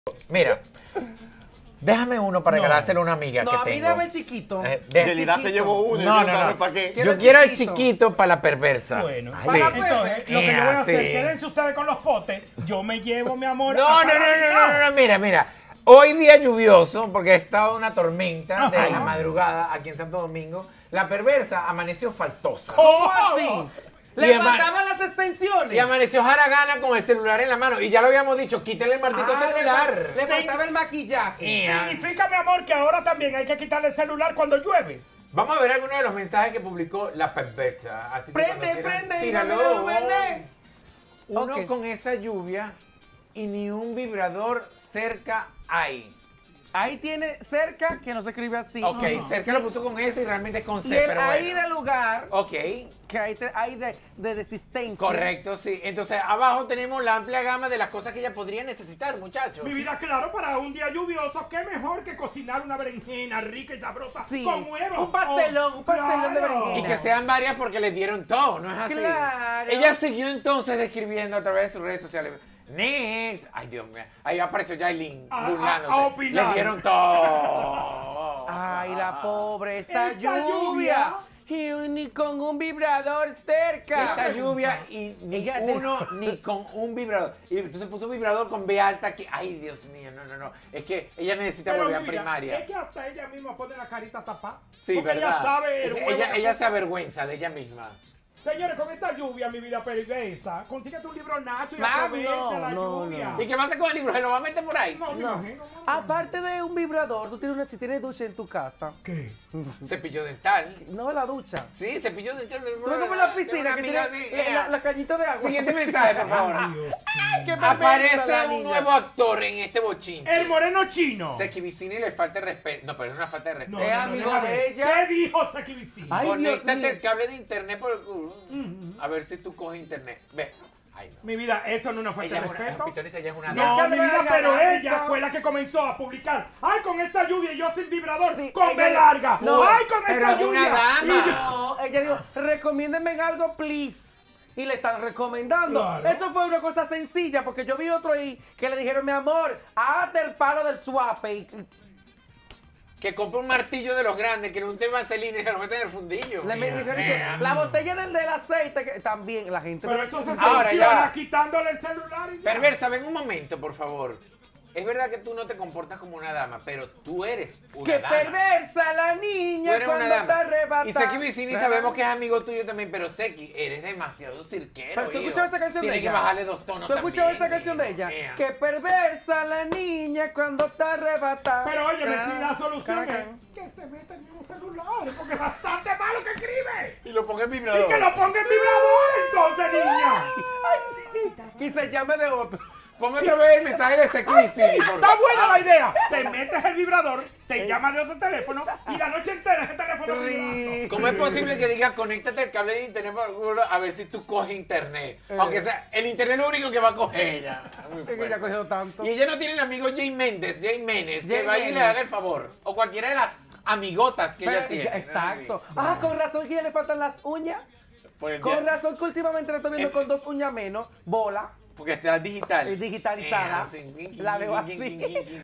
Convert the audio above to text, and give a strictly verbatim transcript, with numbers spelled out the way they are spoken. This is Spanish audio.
Mira, déjame uno para No. regalárselo a una amiga No, que a mí tengo. dame el chiquito. Eh, de- Yelida se llevó uno y No, no, no, sabe no. para qué. Quiero Yo quiero el chiquito. chiquito para la perversa. Bueno, Ay, para la entonces lo que yo voy a Ea, hacer, sí. quédense ustedes con los potes, yo me llevo, mi amor. No, a no, no, no, no, Paradise. no, no, mira, mira. Hoy día lluvioso, porque ha estado una tormenta de Ajá. la madrugada aquí en Santo Domingo. La perversa amaneció faltosa. ¿Cómo así? Y Le ama- faltaban las extensiones. Y amaneció haragana con el celular en la mano. Y ya lo habíamos dicho, quítenle el maldito Ah, le celular. fal- Le, Sí. faltaba el maquillaje. Ea. Significa, mi amor, que ahora también hay que quitarle el celular cuando llueve. Vamos a ver algunos de los mensajes que publicó la perversa. Así que Prende, cuando quieran, prende, tíralo. dígamelo, prende. Uno Ok. con esa lluvia y ni un vibrador cerca hay. Ahí tiene cerca que no se escribe así. Ok, Ajá. cerca lo puso con S y realmente es con Y C, el pero ahí bueno. de lugar, Ok, que ahí, te- ahí de, de desistencia. correcto, sí. Entonces abajo tenemos la amplia gama de las cosas que ella podría necesitar, muchachos. Mi vida, claro, para un día lluvioso, qué mejor que cocinar una berenjena rica y sabrosa Sí. con huevos. Un pastelón, un pastelón de berenjena. Y que sean varias porque les dieron todo, ¿no es así? Claro. Ella siguió entonces escribiendo a través de sus redes sociales. Next. Ay, Dios mío. Ahí apareció Jailin A- a- burlándose. a opinar. Les dieron todo. Ay, la pobre, esta, Esta lluvia. Y ni con un vibrador cerca. Esta lluvia y ni Ella te- uno ni con un vibrador. Y entonces puso un vibrador con B alta que, ay, Dios mío, no, no, no. Es que ella necesita Pero, volver a mi vida, primaria. es que hasta ella misma pone la carita tapada. Sí, porque verdad. ella sabe el Es- huevo ella, que- ella se avergüenza de ella misma. Señores, con esta lluvia, mi vida perversa, consíguete un libro Nacho y Claro, aprovecha no, la no, lluvia. no. ¿Y qué pasa con el libro? ¿Se lo va a meter por ahí? No, me No. imagino, no. Aparte de un vibrador, tú tienes una, si tienes ducha en tu casa. ¿Qué? Cepillo dental. No la ducha. Sí, cepillo dental. Tú ves como en la piscina que tiene la, la, la cañita de agua. Siguiente mensaje, por favor. Dios. Ay, qué perversa la Aparece un niña. nuevo actor en este bochinche. El moreno chino. Seki Vicini le falta el respeto. No, pero es una falta de respeto. No, Es no, no, amigo déjame de ver. ella. ¿Qué dijo Seki Vicini? Ay, Dios Conéctate mío. el cable de internet por el culo. Ujú. A ver si tú coges internet. Ve. Ay, no. Mi vida, eso no es una falta Ella de es una, respeto. Pistones, ella es una Ya No, que mi me vida, haga pero la ella rica. fue la que comenzó a publicar. Ay, con esta lluvia y yo sin vibrador, Sí, con ella- B larga. No, Ay, con pero esta es una lluvia. dama. Y yo- No, ella dijo, recomiéndenme algo, please. Y le están recomendando. Claro. Eso fue una cosa sencilla, porque yo vi otro ahí que le dijeron, mi amor, hazte el palo del suape. Y, Que compra un martillo de los grandes, que le unte vaselina y se lo mete en el fundillo. le me dijeron que la botella del, del aceite, que también la gente... Pero eso se Ahora sanciona ya. quitándole el celular y ya. Perversa, ven un momento, por favor. Es verdad que tú no te comportas como una dama, pero tú eres una ¡Qué dama. perversa la Tú niña eres una cuando está dama. arrebatada! Y Seki Vicini sabemos que es amigo tuyo también, pero Seki, eres demasiado cirquero. Pero tú hijo. escuchabas esa canción Tienes de ella. que bajarle dos tonos ¿Tú también. escuchabas esa canción de ella? Ea. ¡Qué perversa la niña cuando está arrebatada! Pero oye, Cra- si la solución cra- es que se meta en un celular, porque es bastante malo que escribe. Y lo ponga en Y vibrador. que lo ponga en vibrador entonces, niña. Y se llame de otro. Ponme otra vez el mensaje de Seki Vicini, por Está favor. buena la idea. Te metes el vibrador, te llama de otro teléfono y la noche entera ese teléfono vibrando. ¿Cómo es posible que diga conéctate al cable de internet por el culo a ver si tú coges internet? Aunque sea, el internet es lo único que va a coger ella. Muy Es que fuerte. ella ha cogido tanto. Y ella no tiene el amigo Jay Méndez, Jay Méndez, que Jay vaya y le Méndez. haga el favor. O cualquiera de las amigotas que Pero- ella tiene. ¿no? exacto. Sí. Ah, con razón que ya le faltan las uñas. Por el Con día- razón que últimamente la estoy viendo Eh, con dos uñas menos. Bola. Porque está digital. Es digitalizada. Eh, así. La veo así.